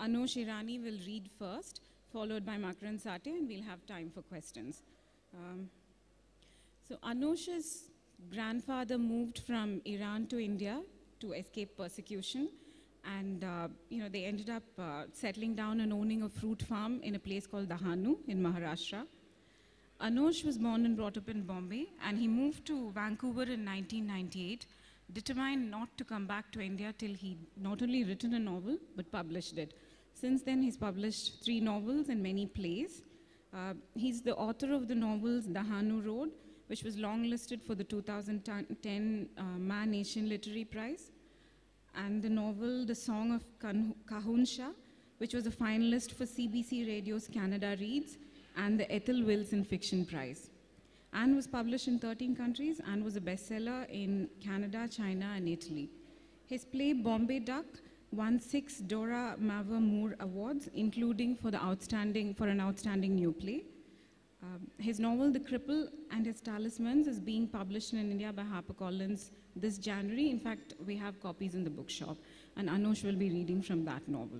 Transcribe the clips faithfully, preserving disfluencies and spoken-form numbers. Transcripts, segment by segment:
Anush Irani will read first, followed by Makarand Satya, and we'll have time for questions. Um, so Anush's grandfather moved from Iran to India to escape persecution, and uh, you know they ended up uh, settling down and owning a fruit farm in a place called Dahanu in Maharashtra. Anush was born and brought up in Bombay, and he moved to Vancouver in nineteen ninety-eight, determined not to come back to India till he not only written a novel, but published it. Since then, he's published three novels and many plays. Uh, he's the author of the novels Dahanu Road, which was longlisted for the two thousand ten uh, Man Asian Literary Prize, and the novel The Song of Kahuncha, which was a finalist for C B C Radio's Canada Reads and the Ethel Wilson Fiction Prize. And was published in thirteen countries and was a bestseller in Canada, China, and Italy. His play Bombay Duck won six Dora Mavor Moore Awards, including for, the outstanding, for an outstanding new play. Um, his novel The Cripple and His Talismans is being published in India by HarperCollins this January. In fact, we have copies in the bookshop, and Anush will be reading from that novel.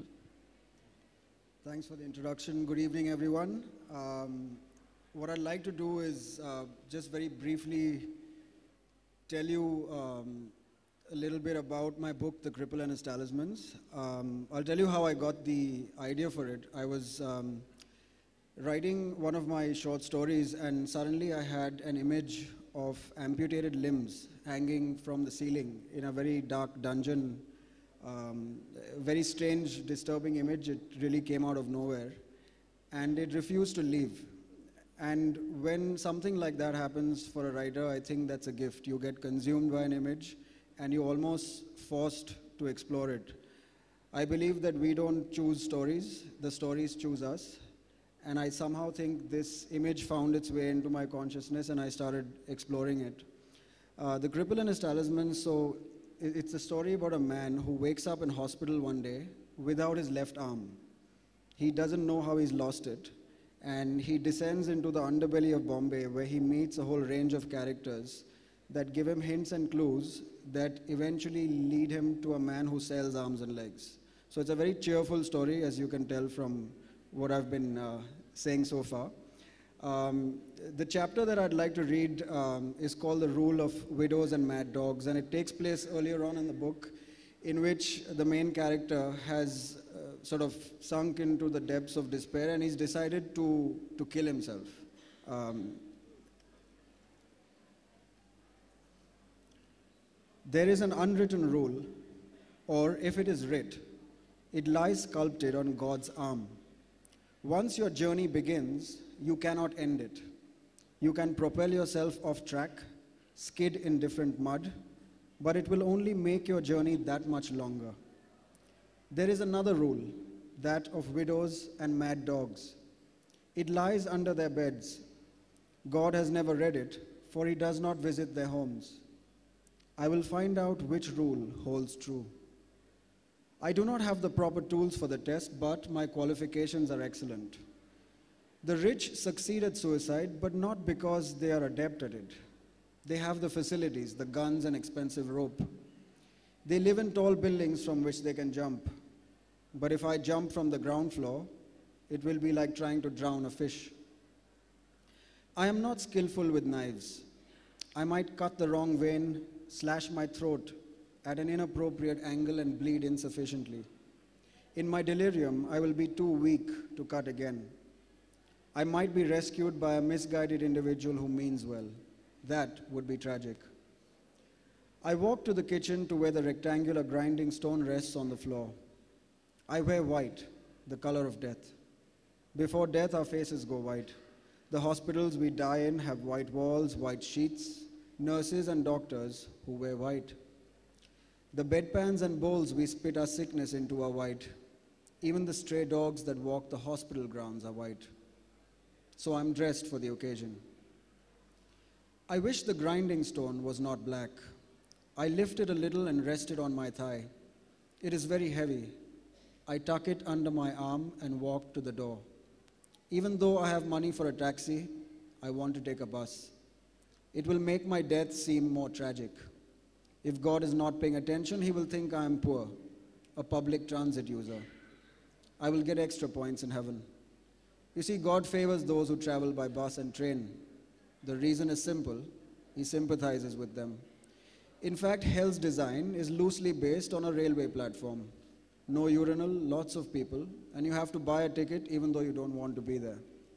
Thanks for the introduction. Good evening, everyone. Um, what I'd like to do is uh, just very briefly tell you um, a little bit about my book, The Cripple and His Talismans. Um, I'll tell you how I got the idea for it. I was um, writing one of my short stories, and suddenly I had an image of amputated limbs hanging from the ceiling in a very dark dungeon. Um, a very strange, disturbing image. It really came out of nowhere, and it refused to leave. And when something like that happens for a writer, I think that's a gift. You get consumed by an image, and you're almost forced to explore it. I believe that we don't choose stories, the stories choose us. And I somehow think this image found its way into my consciousness, and I started exploring it. Uh, the Cripple and His Talismans, so it's a story about a man who wakes up in hospital one day without his left arm. He doesn't know how he's lost it. And he descends into the underbelly of Bombay, where he meets a whole range of characters that give him hints and clues that eventually lead him to a man who sells arms and legs. So it's a very cheerful story, as you can tell from what I've been uh, saying so far. Um, the chapter that I'd like to read um, is called The Rule of Widows and Mad Dogs, and it takes place earlier on in the book, in which the main character has uh, sort of sunk into the depths of despair, and he's decided to, to kill himself. Um, there is an unwritten rule, or if it is writ, it lies sculpted on God's arm. Once your journey begins, you cannot end it. You can propel yourself off track, skid in different mud, but it will only make your journey that much longer. There is another rule, that of widows and mad dogs. It lies under their beds. God has never read it, for he does not visit their homes. I will find out which rule holds true. I do not have the proper tools for the test, but my qualifications are excellent. The rich succeed at suicide, but not because they are adept at it. They have the facilities, the guns and expensive rope. They live in tall buildings from which they can jump. But if I jump from the ground floor, it will be like trying to drown a fish. I am not skillful with knives. I might cut the wrong vein, slash my throat at an inappropriate angle and bleed insufficiently. In my delirium, I will be too weak to cut again. I might be rescued by a misguided individual who means well. That would be tragic. I walk to the kitchen to where the rectangular grinding stone rests on the floor. I wear white, the color of death. Before death, our faces go white. The hospitals we die in have white walls, white sheets, nurses and doctors who wear white. The bedpans and bowls we spit our sickness into are white. Even the stray dogs that walk the hospital grounds are white. So I'm dressed for the occasion. I wish the grinding stone was not black. I lift it a little and rest it on my thigh. It is very heavy. I tuck it under my arm and walk to the door. Even though I have money for a taxi, I want to take a bus. It will make my death seem more tragic. If God is not paying attention, he will think I am poor, a public transit user. I will get extra points in heaven. You see, God favors those who travel by bus and train. The reason is simple. He sympathizes with them. In fact, hell's design is loosely based on a railway platform. No urinal, lots of people, and you have to buy a ticket even though you don't want to be there.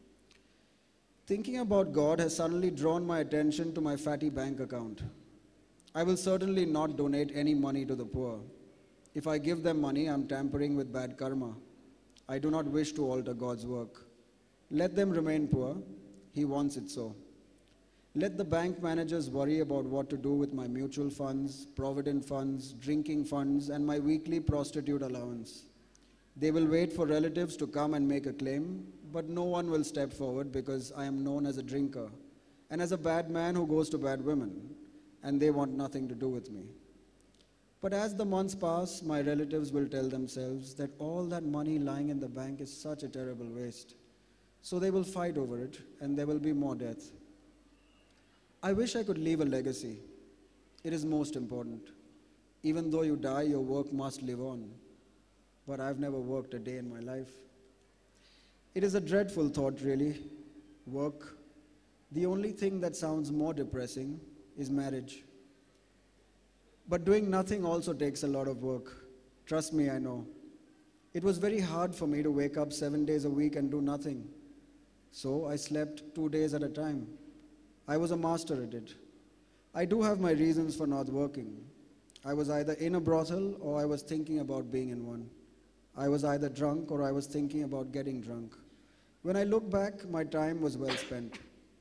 Thinking about God has suddenly drawn my attention to my fatty bank account. I will certainly not donate any money to the poor. If I give them money, I'm tampering with bad karma. I do not wish to alter God's work. Let them remain poor. He wants it so. Let the bank managers worry about what to do with my mutual funds, provident funds, drinking funds, and my weekly prostitute allowance. They will wait for relatives to come and make a claim, but no one will step forward because I am known as a drinker and as a bad man who goes to bad women, and they want nothing to do with me. But as the months pass, my relatives will tell themselves that all that money lying in the bank is such a terrible waste. So they will fight over it, and there will be more death. I wish I could leave a legacy. It is most important. Even though you die, your work must live on. But I've never worked a day in my life. It is a dreadful thought, really. Work. The only thing that sounds more depressing is marriage. But doing nothing also takes a lot of work. Trust me, I know. It was very hard for me to wake up seven days a week and do nothing. So I slept two days at a time. I was a master at it. I do have my reasons for not working. I was either in a brothel or I was thinking about being in one. I was either drunk or I was thinking about getting drunk. When I look back, my time was well spent.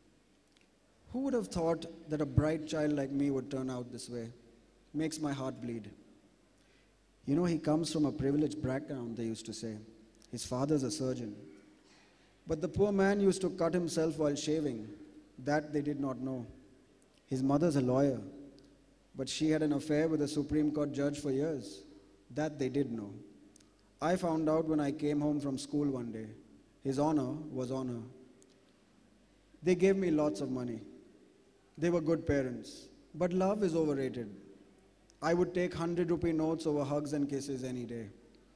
Who would have thought that a bright child like me would turn out this way? Makes my heart bleed. You know, he comes from a privileged background, they used to say. His father's a surgeon. But the poor man used to cut himself while shaving. That they did not know. His mother's a lawyer, but she had an affair with a Supreme Court judge for years. That they did know. I found out when I came home from school one day. His honor was honor. They gave me lots of money. They were good parents. But love is overrated. I would take hundred rupee notes over hugs and kisses any day.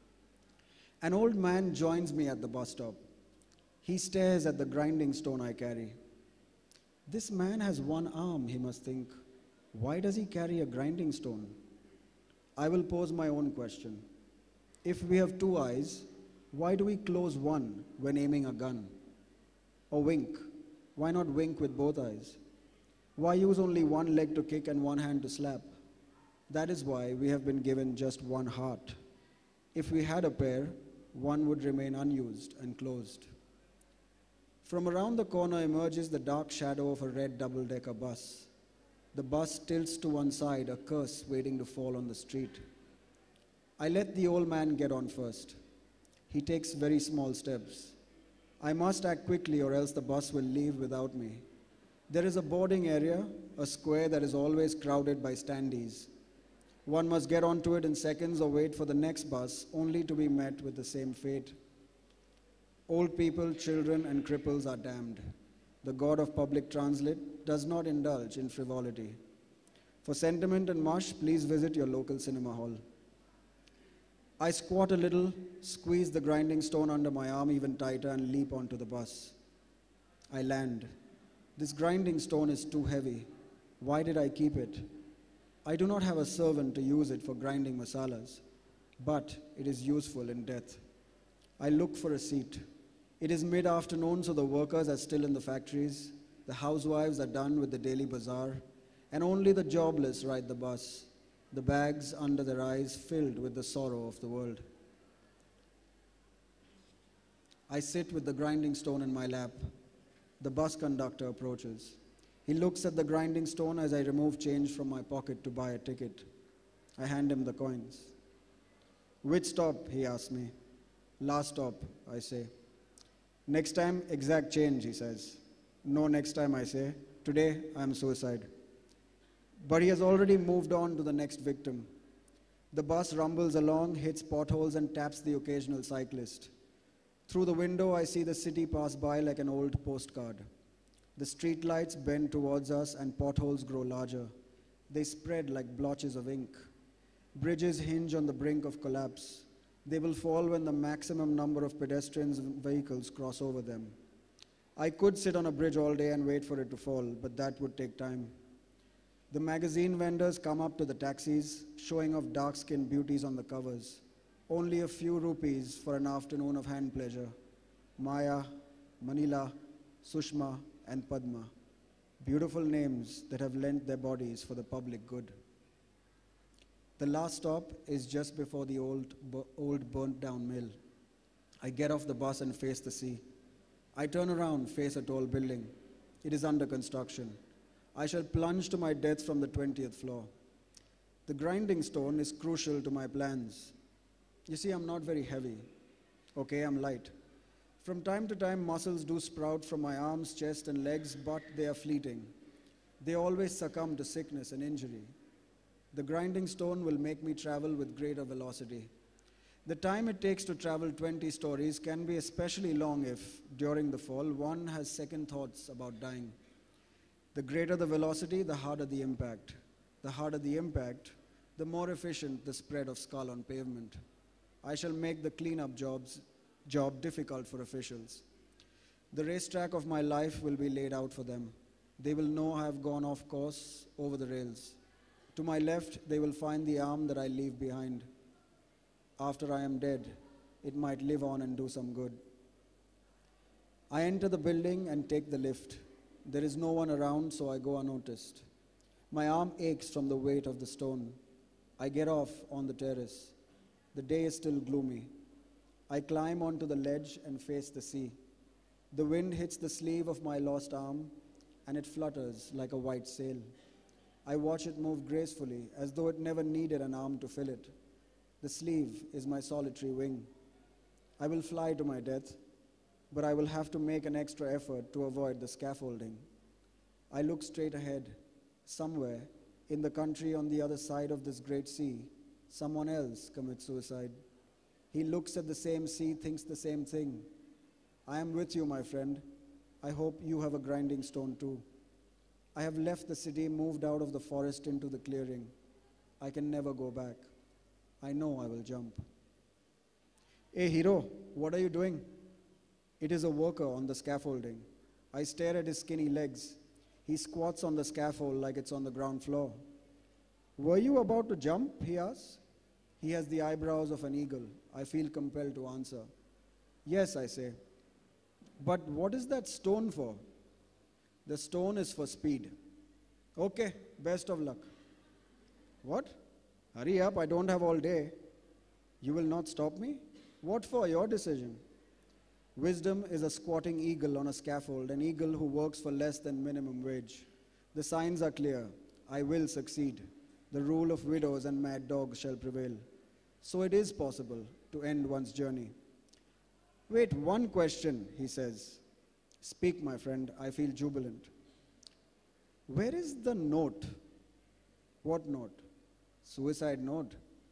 An old man joins me at the bus stop. He stares at the grinding stone I carry. This man has one arm, he must think. Why does he carry a grinding stone? I will pose my own question. If we have two eyes, why do we close one when aiming a gun? Or wink? Why not wink with both eyes? Why use only one leg to kick and one hand to slap? That is why we have been given just one heart. If we had a pair, one would remain unused and closed. From around the corner emerges the dark shadow of a red double-decker bus. The bus tilts to one side, a curse waiting to fall on the street. I let the old man get on first. He takes very small steps. I must act quickly or else the bus will leave without me. There is a boarding area, a square that is always crowded by standees. One must get onto it in seconds or wait for the next bus, only to be met with the same fate. Old people, children, and cripples are damned. The God of public transit does not indulge in frivolity. For sentiment and mush, please visit your local cinema hall. I squat a little, squeeze the grinding stone under my arm even tighter, and leap onto the bus. I land. This grinding stone is too heavy. Why did I keep it? I do not have a servant to use it for grinding masalas, but it is useful in death. I look for a seat. It is mid-afternoon, so the workers are still in the factories. The housewives are done with the daily bazaar, and only the jobless ride the bus, the bags under their eyes filled with the sorrow of the world. I sit with the grinding stone in my lap. The bus conductor approaches. He looks at the grinding stone as I remove change from my pocket to buy a ticket. I hand him the coins. Which stop? He asks me. Last stop, I say. Next time, exact change, he says. No next time, I say. Today, I'm suicide. But he has already moved on to the next victim. The bus rumbles along, hits potholes, and taps the occasional cyclist. Through the window, I see the city pass by like an old postcard. The streetlights bend towards us and potholes grow larger. They spread like blotches of ink. Bridges hinge on the brink of collapse. They will fall when the maximum number of pedestrians and vehicles cross over them. I could sit on a bridge all day and wait for it to fall, but that would take time. The magazine vendors come up to the taxis, showing off dark-skinned beauties on the covers. Only a few rupees for an afternoon of hand pleasure. Maya, Manila, Sushma, and Padma. Beautiful names that have lent their bodies for the public good. The last stop is just before the old, old burnt-down mill. I get off the bus and face the sea. I turn around, face a tall building. It is under construction. I shall plunge to my death from the twentieth floor. The grinding stone is crucial to my plans. You see, I'm not very heavy. Okay, I'm light. From time to time, muscles do sprout from my arms, chest, and legs, but they are fleeting. They always succumb to sickness and injury. The grinding stone will make me travel with greater velocity. The time it takes to travel twenty stories can be especially long if, during the fall, one has second thoughts about dying. The greater the velocity, the harder the impact. The harder the impact, the more efficient the spread of skull on pavement. I shall make the cleanup jobs, job difficult for officials. The racetrack of my life will be laid out for them. They will know I have gone off course over the rails. To my left, they will find the arm that I leave behind. After I am dead, it might live on and do some good. I enter the building and take the lift. There is no one around, so I go unnoticed. My arm aches from the weight of the stone. I get off on the terrace. The day is still gloomy. I climb onto the ledge and face the sea. The wind hits the sleeve of my lost arm, and it flutters like a white sail. I watch it move gracefully, as though it never needed an arm to fill it. The sleeve is my solitary wing. I will fly to my death, but I will have to make an extra effort to avoid the scaffolding. I look straight ahead. Somewhere, in the country on the other side of this great sea, someone else commits suicide. He looks at the same sea, thinks the same thing. I am with you, my friend. I hope you have a grinding stone too. I have left the city, moved out of the forest into the clearing. I can never go back. I know I will jump. Hey, hero, what are you doing? It is a worker on the scaffolding. I stare at his skinny legs. He squats on the scaffold like it's on the ground floor. Were you about to jump? He asks. He has the eyebrows of an eagle. I feel compelled to answer. Yes, I say. But what is that stone for? The stone is for speed. Okay, best of luck. What? Hurry up, I don't have all day. You will not stop me? What for? Your decision. Wisdom is a squatting eagle on a scaffold, an eagle who works for less than minimum wage. The signs are clear. I will succeed. The rule of widows and mad dogs shall prevail. So it is possible to end one's journey. Wait, one question, he says. Speak, my friend, I feel jubilant. Where is the note? What note? Suicide note.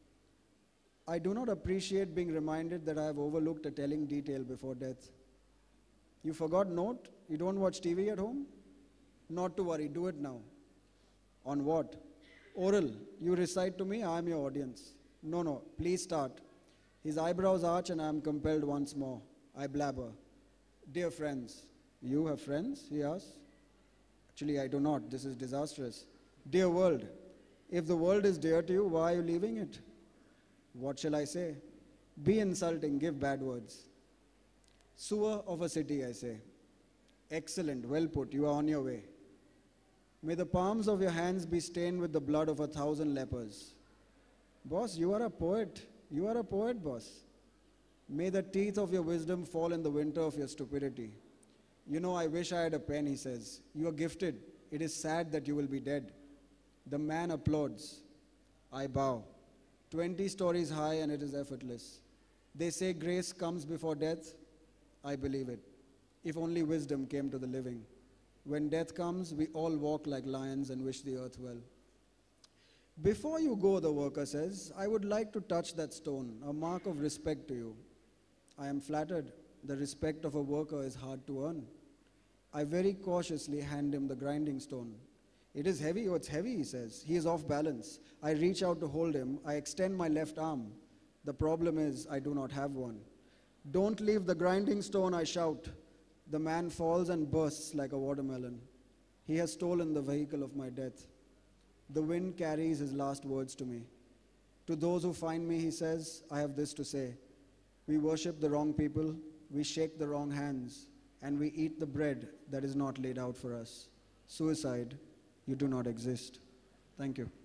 I do not appreciate being reminded that I have overlooked a telling detail before death. You forgot note? You don't watch T V at home? Not to worry, do it now. On what? Oral. You recite to me, I am your audience. No, no, please start. His eyebrows arch and I am compelled once more. I blabber. Dear friends. You have friends? He asks. Actually, I do not. This is disastrous. Dear world. If the world is dear to you, why are you leaving it? What shall I say? Be insulting, give bad words. Sewer of a city, I say. Excellent, well put, you are on your way. May the palms of your hands be stained with the blood of a thousand lepers. Boss, you are a poet. You are a poet, boss. May the teeth of your wisdom fall in the winter of your stupidity. You know, I wish I had a pen, he says. You are gifted. It is sad that you will be dead. The man applauds. I bow. Twenty stories high and it is effortless. They say grace comes before death. I believe it. If only wisdom came to the living. When death comes, we all walk like lions and wish the earth well. Before you go, the worker says, I would like to touch that stone, a mark of respect to you. I am flattered. The respect of a worker is hard to earn. I very cautiously hand him the grinding stone. It is heavy. Oh, it's heavy, he says. He is off balance. I reach out to hold him. I extend my left arm. The problem is, I do not have one. Don't leave the grinding stone, I shout. The man falls and bursts like a watermelon. He has stolen the vehicle of my death. The wind carries his last words to me. To those who find me, he says, I have this to say. We worship the wrong people, we shake the wrong hands, and we eat the bread that is not laid out for us. Suicide, you do not exist. Thank you.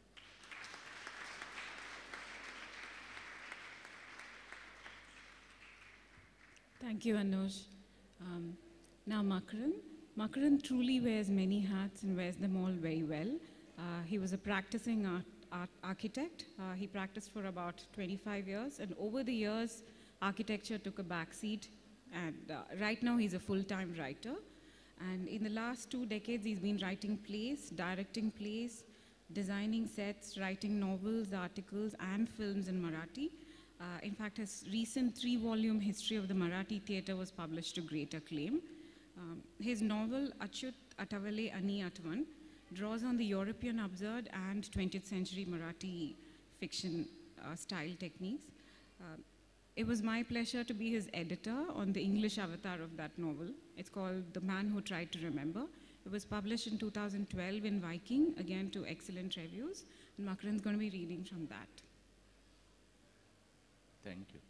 Thank you, Anuj. Um, now, Makaran. Makaran truly wears many hats and wears them all very well. Uh, he was a practicing art, art architect. Uh, he practiced for about twenty-five years, and over the years, architecture took a backseat. And uh, right now, he's a full-time writer. And in the last two decades, he's been writing plays, directing plays, designing sets, writing novels, articles, and films in Marathi. Uh, in fact, his recent three-volume history of the Marathi theatre was published to great acclaim. Um, his novel, Achyut Atavale Ani Atvan, draws on the European absurd and twentieth century Marathi fiction uh, style techniques. Uh, it was my pleasure to be his editor on the English avatar of that novel. It's called The Man Who Tried to Remember. It was published in two thousand twelve in Viking, again to excellent reviews. And Makaran's going to be reading from that. Thank you.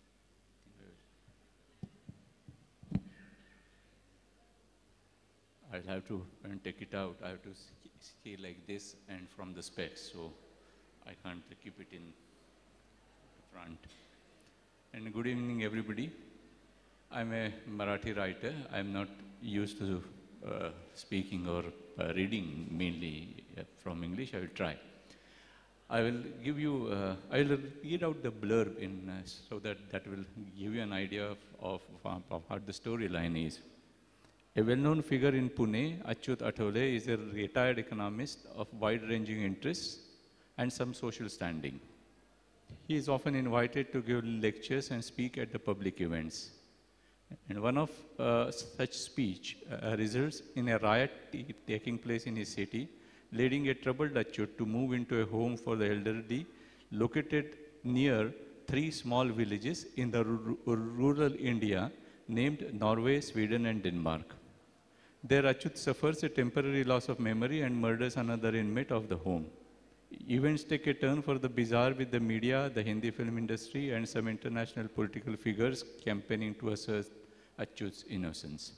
I'll have to, when take it out, I have to see, see like this and from the specs, so I can't keep it in front. And good evening, everybody. I'm a Marathi writer. I'm not used to uh, speaking or uh, reading mainly uh, from English. I will try. I will give you, uh, I will read out the blurb in, uh, so that that will give you an idea of, of, of how the storyline is. A well-known figure in Pune, Achyut Atavale, is a retired economist of wide-ranging interests and some social standing. He is often invited to give lectures and speak at the public events. And one of uh, such speech uh, results in a riot taking place in his city, leading a troubled Achyut to move into a home for the elderly located near three small villages in the rural India named Norway, Sweden, and Denmark. There, Achyut suffers a temporary loss of memory and murders another inmate of the home. Events take a turn for the bizarre with the media, the Hindi film industry, and some international political figures campaigning to assert Achyut's innocence.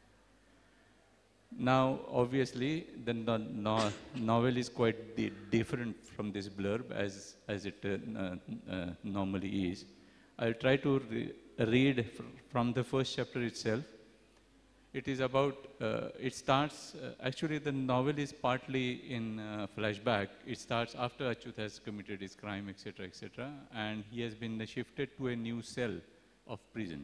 Now, obviously, the no no novel is quite di different from this blurb as, as it uh, uh, normally is. I'll try to re read fr from the first chapter itself. It is about, uh, it starts, uh, actually the novel is partly in uh, flashback. It starts after Achyut has committed his crime, et cetera, et cetera, and he has been shifted to a new cell of prison.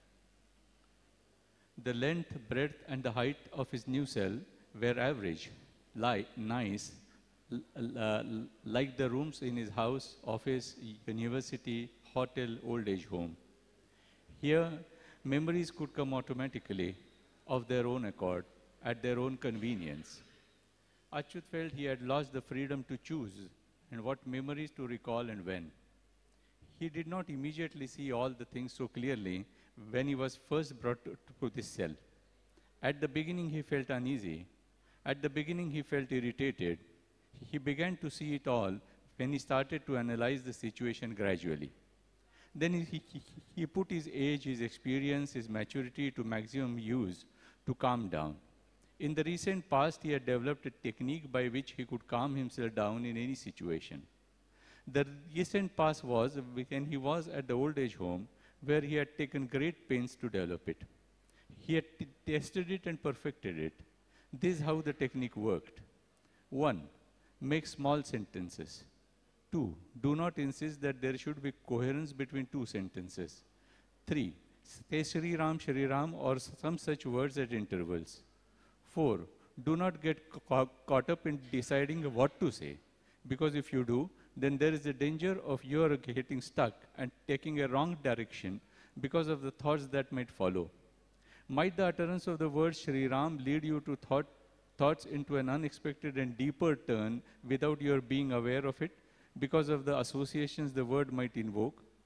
The length, breadth, and the height of his new cell were average, light, nice, uh, like the rooms in his house, office, university, hotel, old age home. Here, memories could come automatically, of their own accord, at their own convenience. Achyut felt he had lost the freedom to choose and what memories to recall and when. He did not immediately see all the things so clearly when he was first brought to, to this cell. At the beginning, he felt uneasy. At the beginning, he felt irritated. He began to see it all when he started to analyze the situation gradually. Then he, he, he put his age, his experience, his maturity to maximum use to calm down. In the recent past, he had developed a technique by which he could calm himself down in any situation. The recent past was when he was at the old age home, where he had taken great pains to develop it. He had tested it and perfected it. This is how the technique worked. One, make small sentences. Two, do not insist that there should be coherence between two sentences. Three, say Shri Ram, Shri Ram or some such words at intervals. Four, do not get ca caught up in deciding what to say, because if you do, then there is a danger of your getting stuck and taking a wrong direction because of the thoughts that might follow. Might the utterance of the word Shri Ram lead you to thought, thoughts into an unexpected and deeper turn without your being aware of it, because of the associations the word might invoke?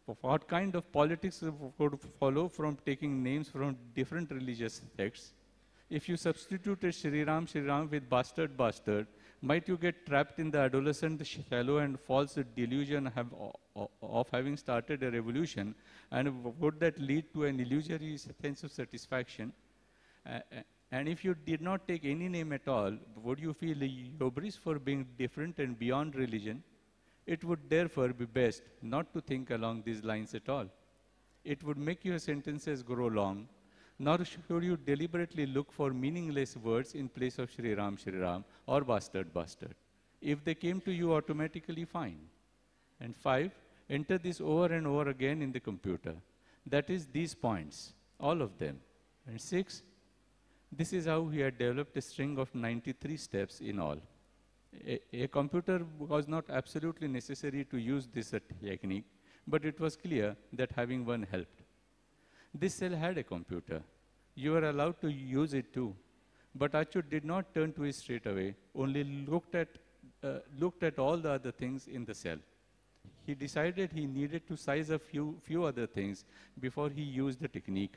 what kind of politics would follow from taking names from different religious sects? If you substituted Shri Ram, Shri Ram with bastard, bastard, might you get trapped in the adolescent shallow and false delusion have, of having started a revolution? And would that lead to an illusory sense of satisfaction? Uh, and if you did not take any name at all, would you feel hubris for being different and beyond religion? It would therefore be best not to think along these lines at all. It would make your sentences grow long, nor should you deliberately look for meaningless words in place of Shri Ram, Shri Ram, or bastard, bastard. If they came to you automatically, fine. And five, enter this over and over again in the computer. That is these points, all of them. And six, this is how he had developed a string of ninety-three steps in all. A, a computer was not absolutely necessary to use this technique, but it was clear that having one helped. This cell had a computer. You were allowed to use it too. But Achyut did not turn to it straight away, only looked at, uh, looked at all the other things in the cell. He decided he needed to size a few, few other things before he used the technique.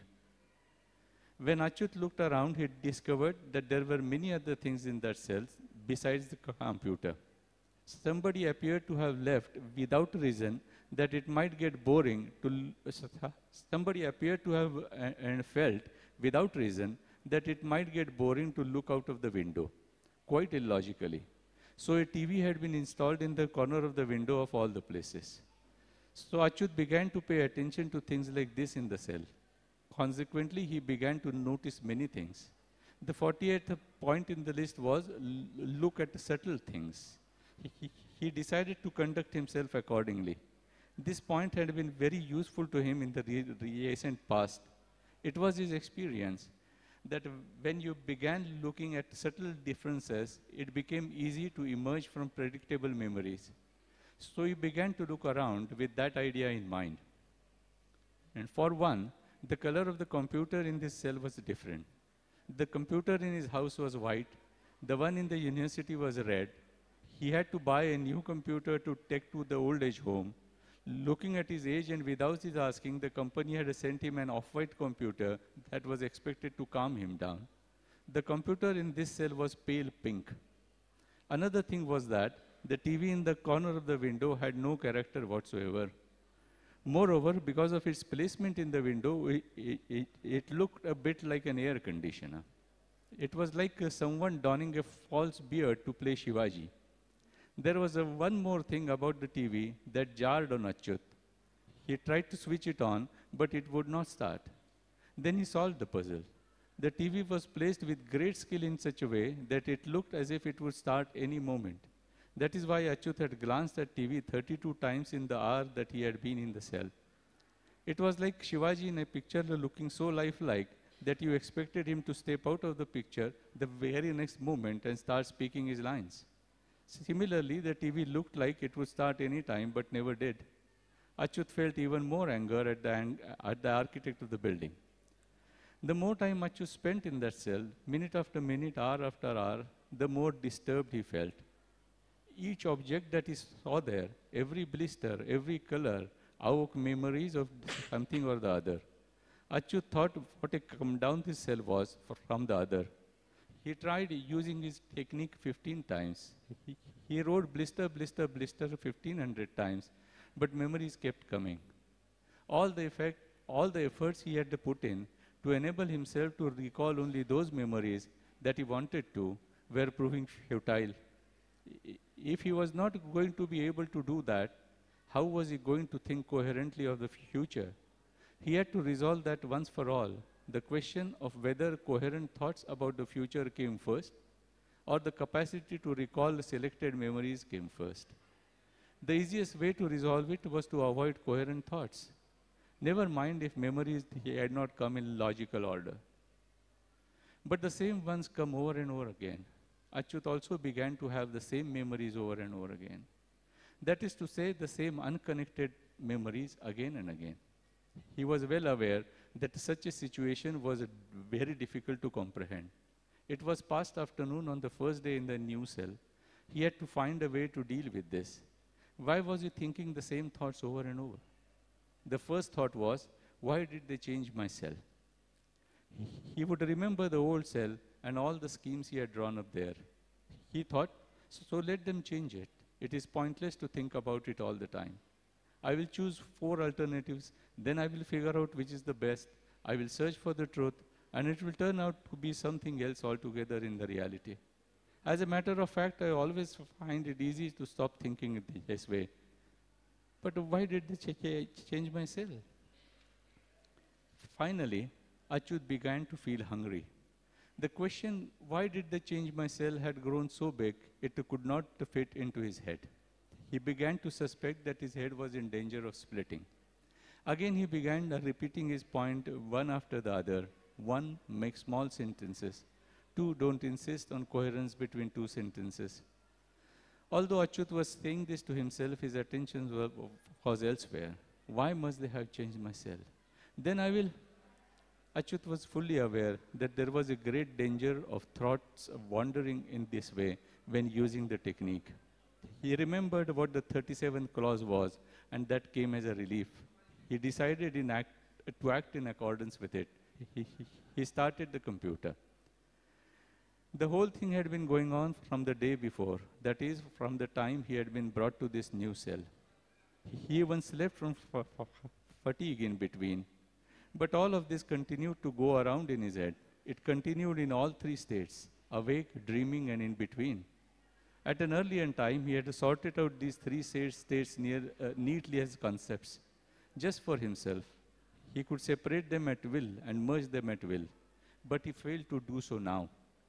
When Achyut looked around, he discovered that there were many other things in that cell besides the computer. Somebody appeared to have left without reason that it might get boring to, somebody appeared to have uh, and felt without reason that it might get boring to look out of the window, quite illogically. So a T V had been installed in the corner of the window of all the places. So Achyut began to pay attention to things like this in the cell. Consequently, he began to notice many things. The forty-eighth point in the list was look at subtle things. He, he, he decided to conduct himself accordingly. This point had been very useful to him in the re recent past. It was his experience that when you began looking at subtle differences, it became easy to emerge from predictable memories. So he began to look around with that idea in mind. And for one, the color of the computer in this cell was different. The computer in his house was white. The one in the university was red. He had to buy a new computer to take to the old age home. Looking at his age and without his asking, the company had sent him an off-white computer that was expected to calm him down. The computer in this cell was pale pink. Another thing was that the T V in the corner of the window had no character whatsoever. Moreover, because of its placement in the window, it, it, it looked a bit like an air conditioner. It was like uh, someone donning a false beard to play Shivaji. There was uh, one more thing about the T V that jarred on Achyut. He tried to switch it on, but it would not start. Then he solved the puzzle. The T V was placed with great skill in such a way that it looked as if it would start any moment. That is why Achyut had glanced at T V thirty-two times in the hour that he had been in the cell. It was like Shivaji in a picture looking so lifelike that you expected him to step out of the picture the very next moment and start speaking his lines. Similarly, the T V looked like it would start any time but never did. Achyut felt even more anger at the, at the architect of the building. The more time Achyut spent in that cell, minute after minute, hour after hour, the more disturbed he felt. Each object that he saw there, every blister, every color, awoke memories of something or the other. Achyut thought what a come down this cell was from the other. He tried using his technique fifteen times. He, he wrote blister, blister, blister fifteen hundred times, but memories kept coming. All the effect, all the efforts he had to put in to enable himself to recall only those memories that he wanted to were proving futile. If he was not going to be able to do that, how was he going to think coherently of the future? He had to resolve that once for all. The question of whether coherent thoughts about the future came first, or the capacity to recall selected memories came first. The easiest way to resolve it was to avoid coherent thoughts. Never mind if memories had not come in logical order. But the same ones come over and over again. Achyut also began to have the same memories over and over again. That is to say, the same unconnected memories again and again. He was well aware that such a situation was very difficult to comprehend. It was past afternoon on the first day in the new cell. He had to find a way to deal with this. Why was he thinking the same thoughts over and over? The first thought was, why did they change my cell? He would remember the old cell and all the schemes he had drawn up there. He thought, so let them change it. It is pointless to think about it all the time. I will choose four alternatives, then I will figure out which is the best. I will search for the truth, and it will turn out to be something else altogether in the reality. As a matter of fact, I always find it easy to stop thinking this way. But why did they ch change my cell? Finally, Achyut began to feel hungry. The question, why did they change my cell, had grown so big, it could not fit into his head. He began to suspect that his head was in danger of splitting. Again, he began repeating his point one after the other. One, make small sentences. Two, don't insist on coherence between two sentences. Although Achyut was saying this to himself, his attention was elsewhere. Why must they have changed my cell? Then I will... Achyut was fully aware that there was a great danger of thoughts wandering in this way when using the technique. He remembered what the thirty-seventh clause was, and that came as a relief. He decided in act, to act in accordance with it. He, he, he started the computer. The whole thing had been going on from the day before, that is, from the time he had been brought to this new cell. He even slept from fatigue in between. But all of this continued to go around in his head. It continued in all three states, awake, dreaming, and in between. At an earlier time, he had sorted out these three states near, uh, neatly as concepts, just for himself. He could separate them at will and merge them at will, but he failed to do so now.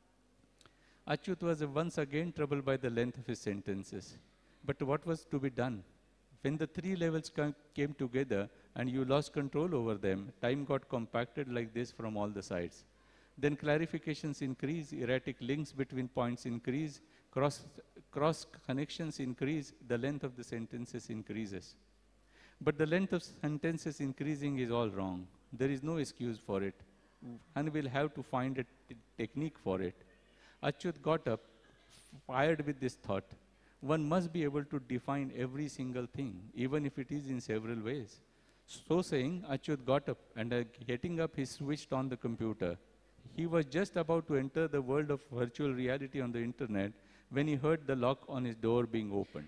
Achyut was once again troubled by the length of his sentences. But what was to be done? When the three levels came together and you lost control over them, time got compacted like this from all the sides. Then clarifications increase, erratic links between points increase, cross, cross connections increase, the length of the sentences increases. But the length of sentences increasing is all wrong. There is no excuse for it, and we'll have to find a technique for it. Achyut got up, fired with this thought. One must be able to define every single thing, even if it is in several ways. So saying, Achyut got up, and uh, getting up, he switched on the computer. He was just about to enter the world of virtual reality on the internet when he heard the lock on his door being opened.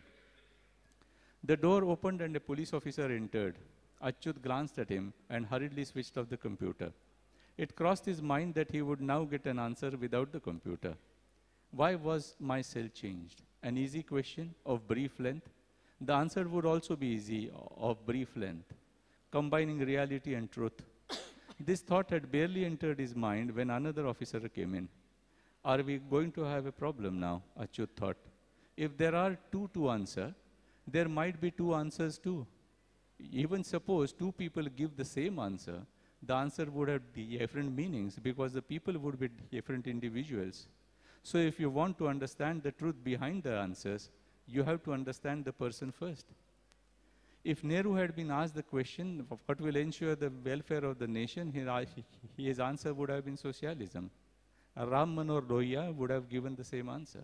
The door opened and a police officer entered. Achyut glanced at him and hurriedly switched off the computer. It crossed his mind that he would now get an answer without the computer. Why was my cell changed? An easy question of brief length. The answer would also be easy, of brief length, combining reality and truth. This thought had barely entered his mind when another officer came in. Are we going to have a problem now? Achyut thought. If there are two to answer, there might be two answers too. Even suppose two people give the same answer, the answer would have different meanings because the people would be different individuals. So if you want to understand the truth behind the answers, you have to understand the person first. If Nehru had been asked the question of what will ensure the welfare of the nation, his answer would have been socialism. Ram Manohar Lohia would have given the same answer.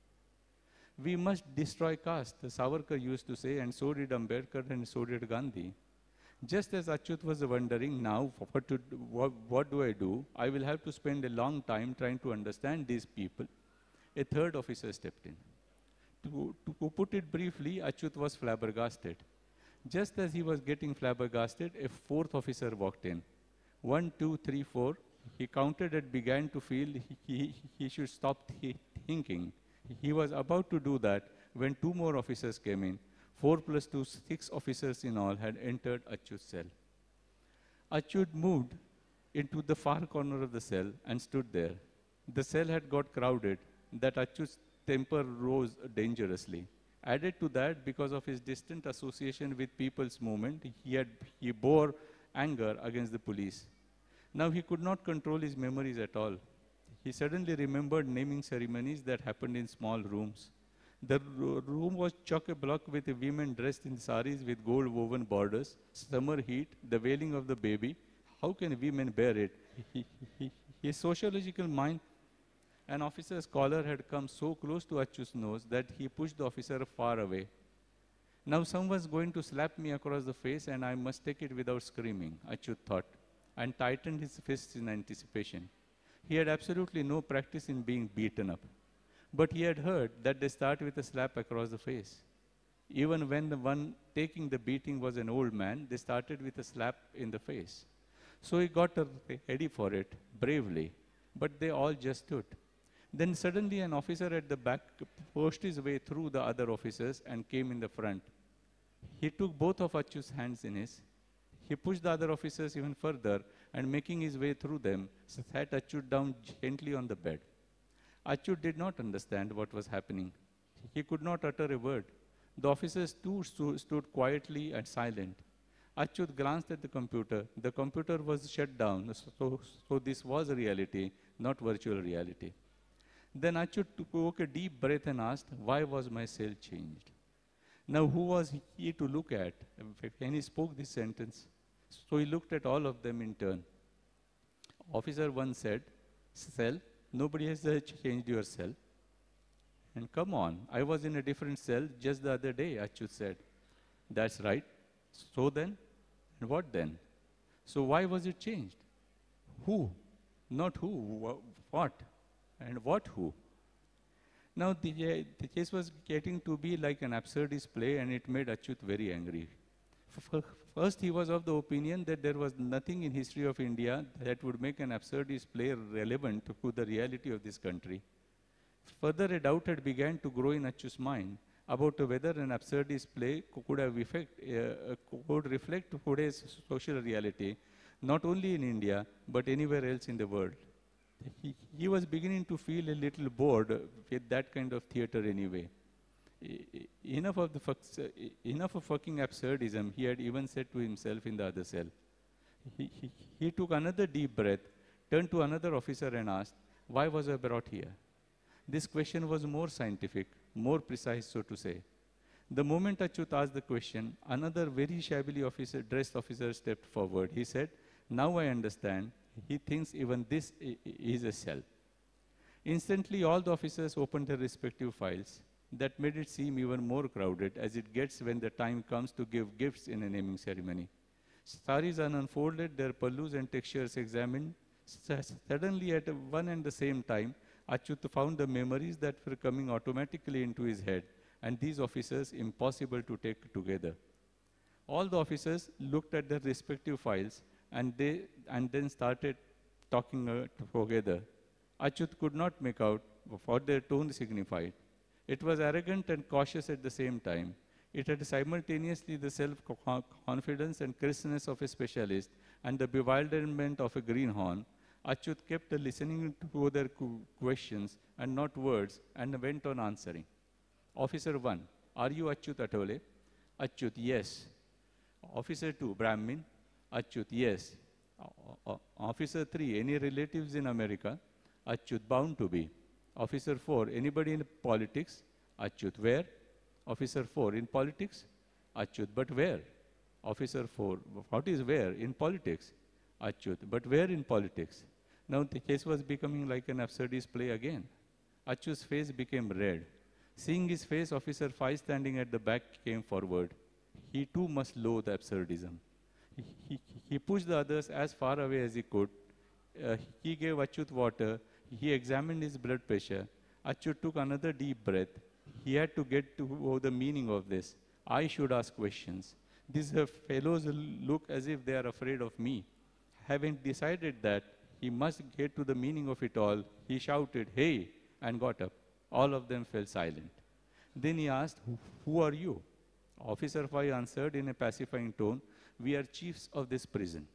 We must destroy caste, Savarkar used to say, and so did Ambedkar and so did Gandhi. Just as Achyut was wondering now, what, to do, what, what do I do? I will have to spend a long time trying to understand these people. A third officer stepped in. To, to put it briefly, Achyut was flabbergasted. Just as he was getting flabbergasted, a fourth officer walked in. One, two, three, four. He counted and began to feel he, he, he should stop th thinking. He was about to do that when two more officers came in. Four plus two, six officers in all had entered Achyut's cell. Achyut moved into the far corner of the cell and stood there. The cell had got crowded, that Achyut's temper rose dangerously. Added to that, because of his distant association with people's movement, he, had, he bore anger against the police. Now he could not control his memories at all. He suddenly remembered naming ceremonies that happened in small rooms. The room was chock-a-block with women dressed in saris with gold woven borders, summer heat, the wailing of the baby. How can women bear it? He, he, his sociological mind, an officer's collar had come so close to Achyut's nose that he pushed the officer far away. Now someone's going to slap me across the face and I must take it without screaming, Achyut thought, and tightened his fists in anticipation. He had absolutely no practice in being beaten up. But he had heard that they start with a slap across the face. Even when the one taking the beating was an old man, they started with a slap in the face. So he got ready for it, bravely, but they all just stood. Then suddenly an officer at the back pushed his way through the other officers and came in the front. He took both of Achyut's hands in his. He pushed the other officers even further and making his way through them, sat Achyut down gently on the bed. Achyut did not understand what was happening. He could not utter a word. The officers too stu stood quietly and silent. Achyut glanced at the computer. The computer was shut down, so, so this was a reality, not virtual reality. Then Achyut took a deep breath and asked, why was my cell changed? Now who was he to look at when he spoke this sentence? So he looked at all of them in turn. Officer one said, cell, nobody has uh, changed your cell. And come on, I was in a different cell just the other day, Achyut said. That's right. So then? And what then? So why was it changed? Who? Not who. Wh what? And what who? Now the, uh, the case was getting to be like an absurdist play and it made Achyut very angry. F First, he was of the opinion that there was nothing in history of India that would make an absurdist play relevant to the reality of this country. Further, a doubt had begun to grow in Achyut's mind about whether an absurdist play could have effect, uh, could reflect today's social reality, not only in India, but anywhere else in the world. He, he was beginning to feel a little bored with that kind of theater anyway. I, enough of the fucks, uh, enough of fucking absurdism, he had even said to himself in the other cell. He, he, he took another deep breath, turned to another officer and asked, why was I brought here? This question was more scientific, more precise, so to say. The moment Achyut asked the question, another very shabbily officer, dressed officer stepped forward. He said, now I understand. He thinks even this is a cell. Instantly, all the officers opened their respective files. That made it seem even more crowded, as it gets when the time comes to give gifts in a naming ceremony. Saris unfolded, their pallus and textures examined. Suddenly, at one and the same time, Achyut found the memories that were coming automatically into his head, and these officers impossible to take together. All the officers looked at their respective files, and they and then started talking uh, together. Achyut could not make out what their tone signified. It was arrogant and cautious at the same time. It had simultaneously the self-confidence and crispness of a specialist and the bewilderment of a greenhorn. Achyut kept listening to their questions and not words and went on answering. Officer one, are you Achyut Atole? Achyut, yes. Officer two, Brahmin? Achyut, yes. O Officer three, any relatives in America? Achyut, bound to be. Officer four, anybody in politics? Achyut, where? Officer four, in politics? Achyut, but where? Officer four, what is where? In politics? Achyut, but where in politics? Now the case was becoming like an absurdist play again. Achyut's face became red. Seeing his face, Officer five standing at the back came forward. He too must loathe absurdism. He, he, he pushed the others as far away as he could. Uh, he gave Achyut water. He examined his blood pressure. Achyut took another deep breath. He had to get to the meaning of this. I should ask questions. These fellows look as if they are afraid of me. Having decided that he must get to the meaning of it all, he shouted, hey, and got up. All of them fell silent. Then he asked, who are you? Officer five answered in a pacifying tone, we are chiefs of this prison.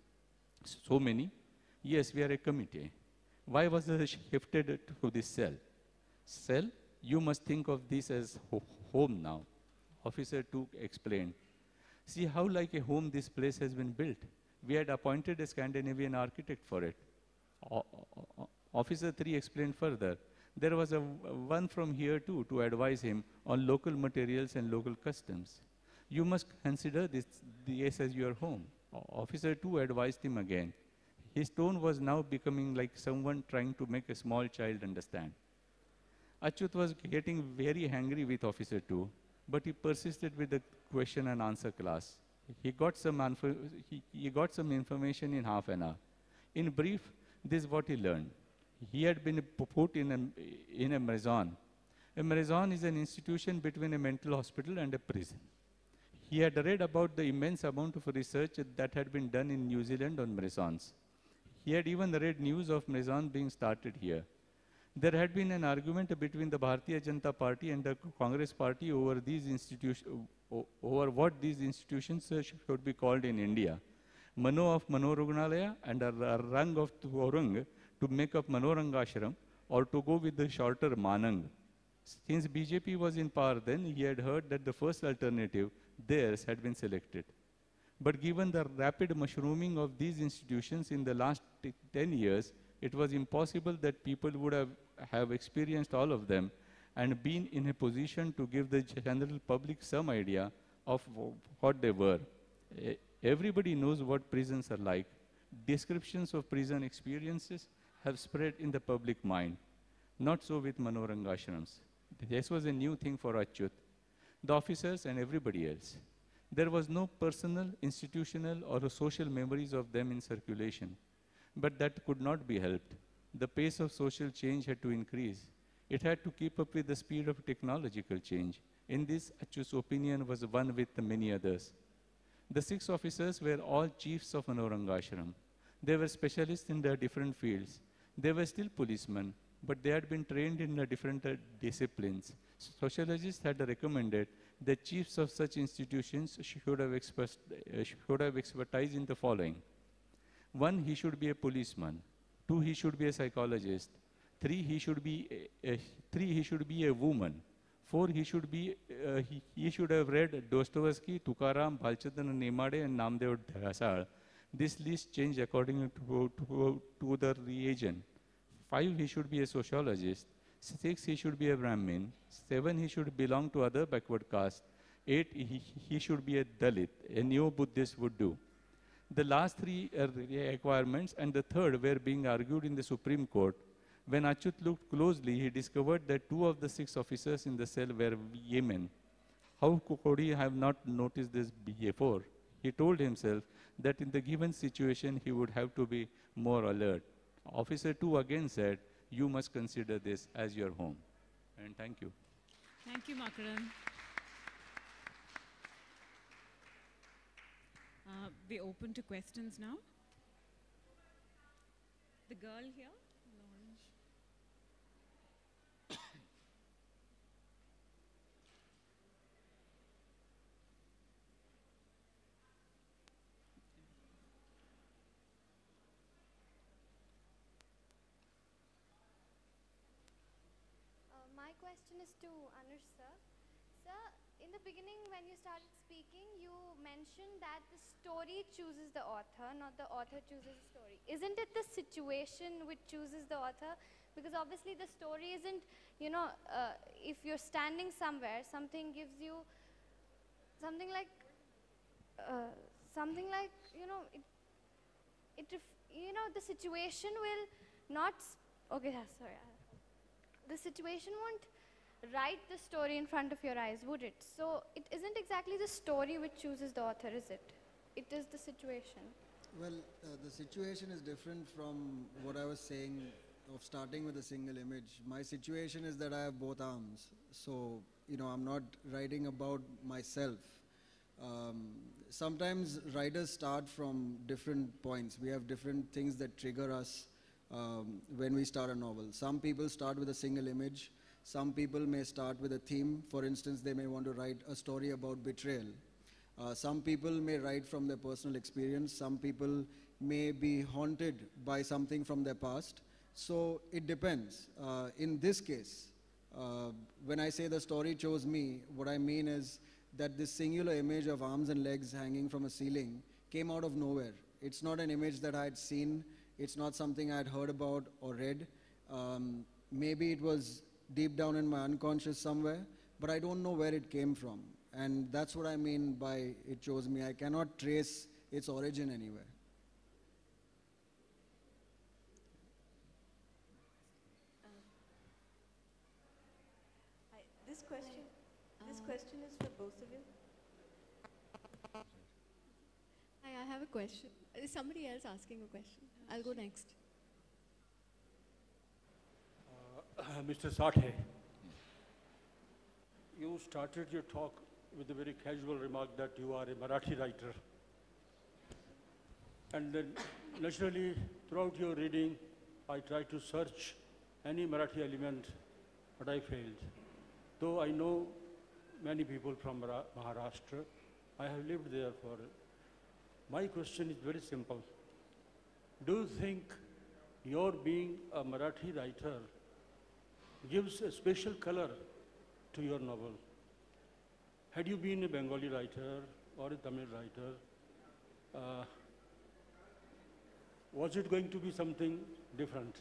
So many? Yes, we are a committee. Why was it shifted to this cell? Cell? You must think of this as ho home now. Officer two explained. See how like a home this place has been built. We had appointed a Scandinavian architect for it. O o Officer three explained further. There was a one from here too to advise him on local materials and local customs. You must consider this place as your home. O Officer two advised him again. His tone was now becoming like someone trying to make a small child understand. Achyut was getting very angry with Officer two, but he persisted with the question and answer class. He got some, anf- he, he got some information in half an hour. In brief, this is what he learned. He had been pu- put in a, in a maison. A maison is an institution between a mental hospital and a prison. He had read about the immense amount of research that had been done in New Zealand on maisons. He had even read news of maison being started here. There had been an argument between the Bharatiya Janata Party and the Congress Party over these institutions, over what these institutions uh, should be called in India. Mano of Manorugnalaya and a Rang of Torung to make up Manorangashram, or to go with the shorter Manang. Since B J P was in power then, he had heard that the first alternative, theirs, had been selected. But given the rapid mushrooming of these institutions in the last t- ten years, it was impossible that people would have, have experienced all of them and been in a position to give the general public some idea of w- what they were. E- Everybody knows what prisons are like. Descriptions of prison experiences have spread in the public mind. Not so with Manoranga-ashrams. This was a new thing for Achyut, the officers and everybody else. There was no personal, institutional, or social memories of them in circulation. But that could not be helped. The pace of social change had to increase. It had to keep up with the speed of technological change. In this, Achyut's opinion was one with the many others. The six officers were all chiefs of Manoranga Ashram. They were specialists in their different fields. They were still policemen, but they had been trained in the different uh, disciplines. Sociologists had recommended that chiefs of such institutions should have, expert, uh, should have expertise in the following. One, he should be a policeman. Two, he should be a psychologist. Three, he should be a, a, three, he should be a woman. Four, he should be, uh, he, he should have read Dostoevsky, Tukaram, Bhalchandra Nemade, and Namdev Dhasal. This list changed according to, to, to the region. Five, he should be a sociologist. Six, he should be a Brahmin. Seven, he should belong to other backward caste. Eight, he, he should be a Dalit, a neo-Buddhist would do. The last three uh, requirements and the third were being argued in the Supreme Court. When Achyut looked closely, he discovered that two of the six officers in the cell were women. How could he have not noticed this before? He told himself that in the given situation, he would have to be more alert. Officer two again said, "You must consider this as your home." And thank you. Thank you, Makaran. Uh, we're open to questions now. The girl here. Uh, my question is to Anush sir. Sir, in the beginning when you started speaking, you mentioned that the story chooses the author, not the author chooses the story. Isn't it the situation which chooses the author? Because obviously the story isn't, you know, uh, if you're standing somewhere, something gives you something like, uh, something like, you know, it, it ref- you know, the situation will not, s- okay, yeah, sorry. uh, The situation won't write the story in front of your eyes, would it? So it isn't exactly the story which chooses the author, is it? It is the situation. Well, uh, the situation is different from what I was saying of starting with a single image. My situation is that I have both arms. So, you know, I'm not writing about myself. Um, sometimes writers start from different points. We have different things that trigger us um, when we start a novel. Some people start with a single image. Some people may start with a theme. For instance, they may want to write a story about betrayal. Uh, some people may write from their personal experience. Some people may be haunted by something from their past. So it depends. Uh, in this case, uh, when I say the story chose me, what I mean is that this singular image of arms and legs hanging from a ceiling came out of nowhere. It's not an image that I had seen. It's not something I had heard about or read. Um, maybe it was deep down in my unconscious somewhere, but I don't know where it came from. And that's what I mean by it chose me. I cannot trace its origin anywhere. I, this question, This question is for both of you. Hi, I have a question. Is somebody else asking a question? I'll go next. Uh, Mister Sathe, you started your talk with a very casual remark that you are a Marathi writer. And then naturally, throughout your reading, I tried to search any Marathi element, but I failed. Though I know many people from Mara- Maharashtra, I have lived there for. My question is very simple. Do you think your being a Marathi writer gives a special color to your novel? Had you been a Bengali writer or a Tamil writer, uh, was it going to be something different?